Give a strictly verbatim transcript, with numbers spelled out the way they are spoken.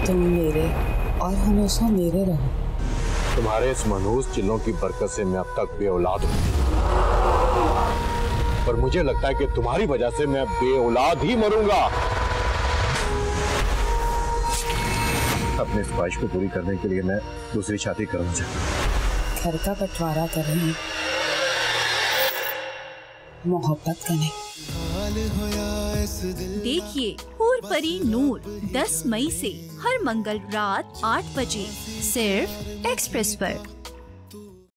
तुम मेरे और हमेशा मेरे रहो। तुम्हारे इस मनहूस चिल्लों की बरकत से मैं अब तक बेऔलाद हूँ, पर मुझे लगता है कि तुम्हारी वजह से मैं बेऔलाद ही मरूंगा। अपनी इस ख्वाहिश को पूरी करने के लिए मैं दूसरी शादी करूंगा। घर का बंटवारा करेंगे, मोहब्बत करें। देखिए हूर परी नूर दस मई से हर मंगल रात आठ बजे सिर्फ एक्सप्रेस पर।